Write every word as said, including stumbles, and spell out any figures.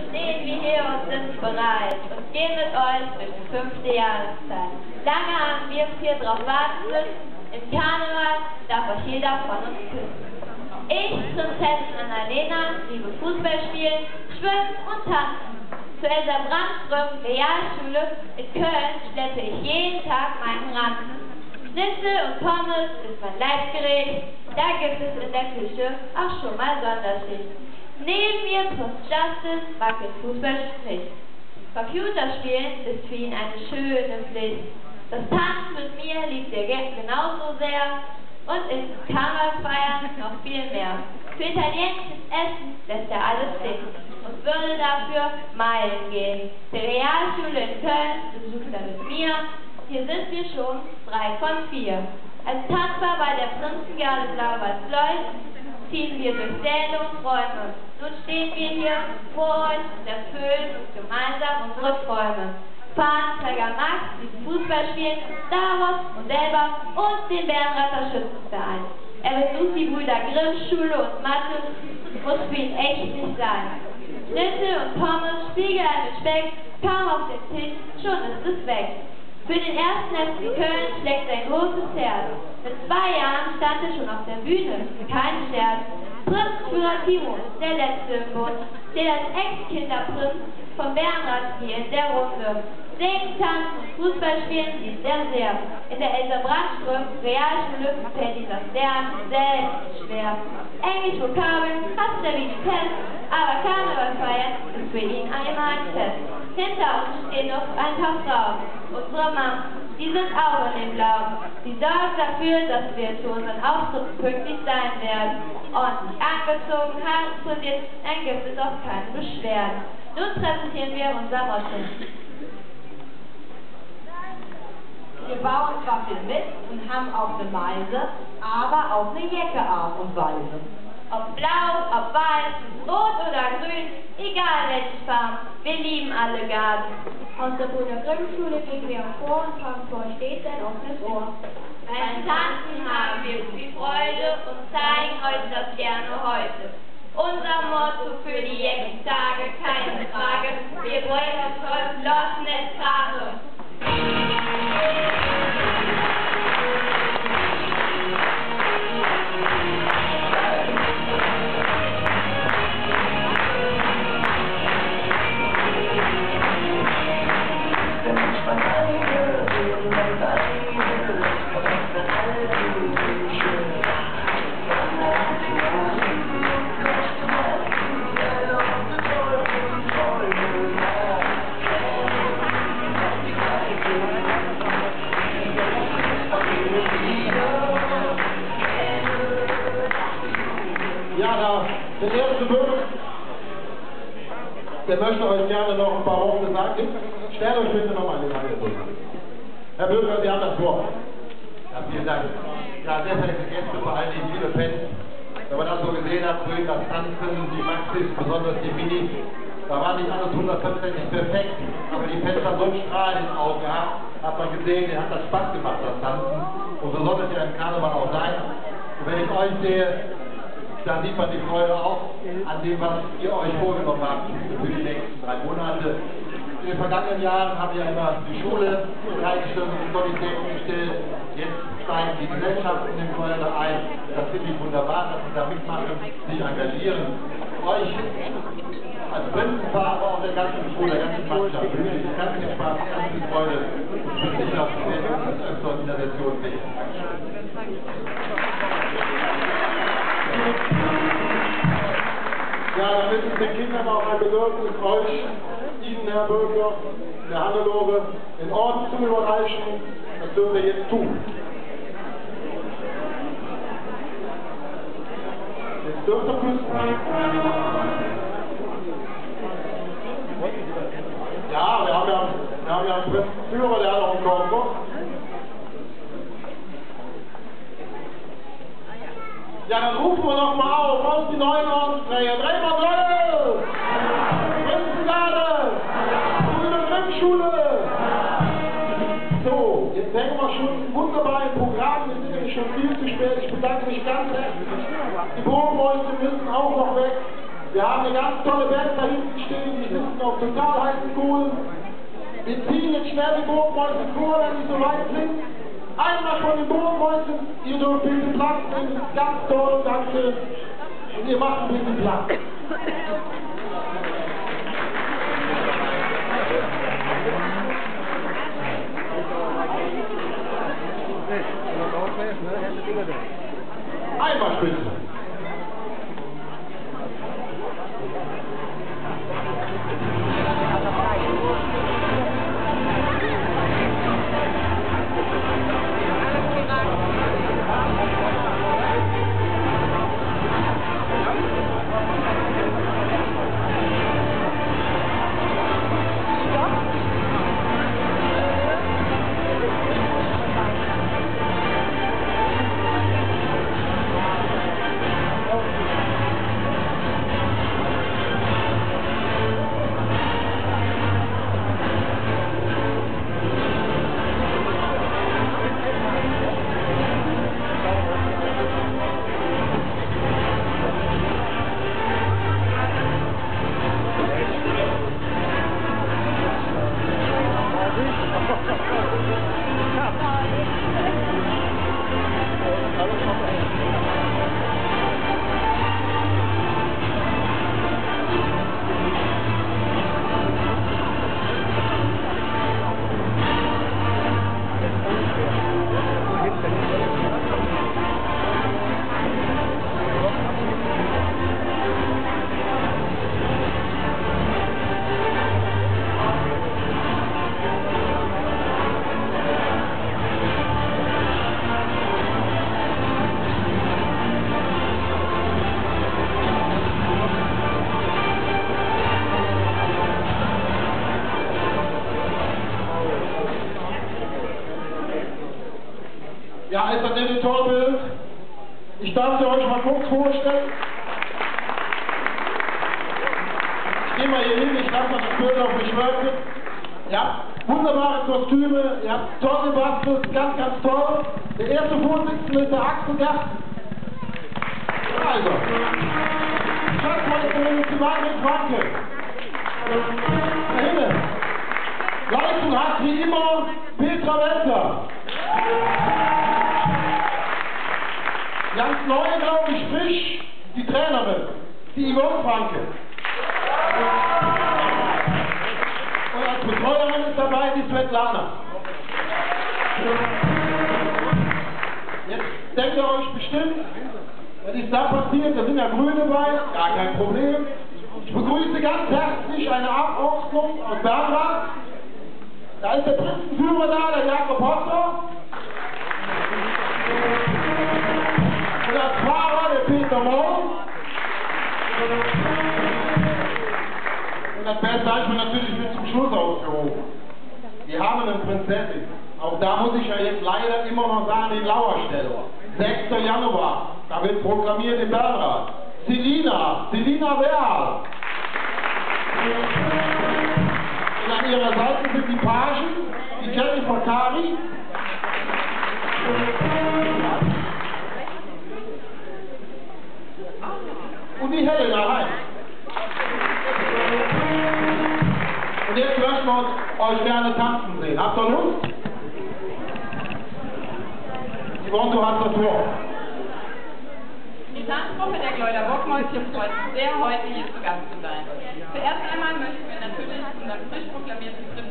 stehen wir hier und sind bereit und gehen mit euch durch die fünfte Jahreszeit. Lange haben wir uns hier drauf warten müssen. Im Karneval darf euch jeder von uns küssen. Ich, Prinzessin Annalena, liebe Fußball spielen, schwimmen und tanzen. Zu Elsa Brandström Realschule in Köln schleppe ich jeden Tag meinen Ranzen. Schnitzel und Pommes ist mein Leibgericht, da gibt es in der Küche auch schon mal Sonderschicht. Neben mir Prinz Justice wackelt Fußball spricht. Computerspielen ist für ihn eine schöne Pflicht. Das Tanzen mit mir liebt er genauso sehr und in Karnevalsfeiern noch viel mehr. Für italienisches Essen lässt er alles stehen und würde dafür Meilen gehen. Die Realschule in Köln besucht er mit mir. Hier sind wir schon drei von vier. Als Tanzbar bei der Prinzengarde Blau-Weiß-Leuch ziehen wir durch Säle und Räume. Nun stehen wir hier vor euch und erfüllen uns gemeinsam unsere Träume. Fahnenträger Max, die Fußball spielen, Star Wars, Modellbau und den Bärenretter Schützenverein. Er besucht die Brüder Grimm Schule und Mathe, muss für ihn echt nicht sein. Schnitzel und Pommes, Spiegelei mit Speck, kaum auf den Tisch, schon ist es weg. Für den ersten F C Köln schlägt sein großes Herz. Mit zwei Jahren stand er schon auf der Bühne, kein Scherz. Prinzführer Timo, der letzte im Bund, steht als Ex-Kinderprinz vom Bärenradspiel in der Runde. Singen, tanzen und Fußball spielen liebt er sehr. In der Elsa Brandström Realschule fällt ihm das Lernen selten schwer. Englisch Vokabeln hasst er wie die Pest, aber Karneval feiern ist für ihn einmal ein Fest. Hinter uns stehen noch ein paar Frauen, unsere Mom, die sind auch in dem Glauben. Sie sorgen dafür, dass wir zu unseren Auftritten pünktlich sein werden. Ordentlich angezogen, Haare poliert, dann gibt es auch keine Beschwerden. Nun präsentieren wir unser Motto. Wir bauen zwar viel mit und haben auch eine Meise, aber auch eine Jacke Art und Weise. Ob blau, ob weiß, rot oder grün, egal welche Farben, wir lieben alle Garten. Aus der Brüder Grimm Schule gehen wir vor und haben vor stets ein offenes Ohr. Beim Tanzen haben wir viel Freude und zeigen euch das gerne heute. Unser Motto für die Jackentage, keine Frage, wir wollen das verschlossene Trage. Ja, da, der erste Bürger, der möchte euch gerne noch ein paar Worte sagen. Stellt euch bitte noch mal in die Reihe durch. Herr Bürger, Sie haben das Wort. Ja, vielen Dank. Ja, sehr verehrte Gäste, vor allen Dingen liebe Fans. Wenn man das so gesehen hat, vorhin das Tanzen, die Maxis, besonders die Minis, da war nicht alles hundertprozentig perfekt, aber die Fans haben so einen Strahl in den Augen gehabt, hat man gesehen, denen hat das Spaß gemacht, das Tanzen. Und so soll es ja im Karneval auch sein. Und wenn ich euch sehe, da sieht man die Freude auch an dem, was ihr euch vorgenommen habt für die nächsten drei Monate. In den vergangenen Jahren haben wir immer die Schule bereitgestellt und Qualitäten gestellt. Jetzt steigen die Gesellschaften in den Feuer ein. Das finde ich wunderbar, dass sie da mitmachen, sich engagieren. Euch als Prinzenpaar, aber auch der ganzen Schule, der ganzen Mannschaft wünsche ich ganz viel Spaß, ganz viel Freude. Ich bin sicher, wir werden uns öfter in der Session sehen. Ja, dann ist es den Kindern auch ein Bedürfnis, euch, Ihnen, Herr Bürger, der Hannelore, den Orden zu überreichen. Das dürfen wir jetzt tun. Jetzt dürft ihr küssen. Ja, wir haben ja, wir haben ja einen Prinzenführer, der hat auch einen Korb. Ja, dann rufen wir doch mal auf, aus die neuen Ordensträger. Dreh mal Glocke! Prinzengarde! Brüder Grimm Schule! So, jetzt hängen wir schon wunderbar im Programm, wir sind nämlich schon viel zu spät. Ich bedanke mich ganz herzlich. Die Bogenmäuse müssen auch noch weg. Wir haben eine ganz tolle Band da hinten stehen, die sitzen auf total heißen Kohlen. Wir ziehen jetzt schnell die Burgmäuse vor, wenn die so weit sind. Einmal von den Burgmäusen, ihr dürft bitte Platz nehmen, das ist ganz toll, danke. Und ihr macht bitte Platz. Einmal Spitze. Ja, ist das nicht ein tolles Bild? Ich darf sie euch mal kurz vorstellen. Ich gehe mal hier hin, ich lasse mal das Bild auf mich wirken. Ihr habt wunderbare Kostüme, ihr habt toll gebastelt, ganz, ganz toll. Der erste Vorsitzende ist der Axel Gast. Also, Schatzmeisterin ist die Margret Franke. Da hinten. Leitung hat wie immer Petra Welter. Ganz neu, glaube ich, frisch, die Trainerin, die Yvonne Franke. Und als Betreuerin ist dabei die Svetlana. Jetzt denkt ihr euch bestimmt, was ist da passiert? Da sind ja Grüne dabei, gar kein Problem. Ich begrüße ganz herzlich eine Abortstung aus Bernrad. Da ist der Prinzenführer da, der Jakob Hotter. Und als Fahrer der Peter Moll. Und das Beste habe ich mir natürlich bis zum Schluss aufgehoben. Wir haben eine Prinzessin. Auch da muss ich ja jetzt leider immer noch sagen, den Lauersteller. sechster Januar, da wird proklamiert in Bernrad. Selina, Selina Werl. Und an ihrer Seite sind die Pagen, die Jennifer Kari. Und die Helena Hein. Und jetzt möchten wir euch gerne tanzen sehen. Habt ihr Lust? Yvonne, du hast das Wort. Die Tanzgruppe der Gläuder Bockmäuschen freut sich sehr, heute hier zu Gast zu sein. Zuerst einmal möchten wir natürlich unseren frisch proklamierten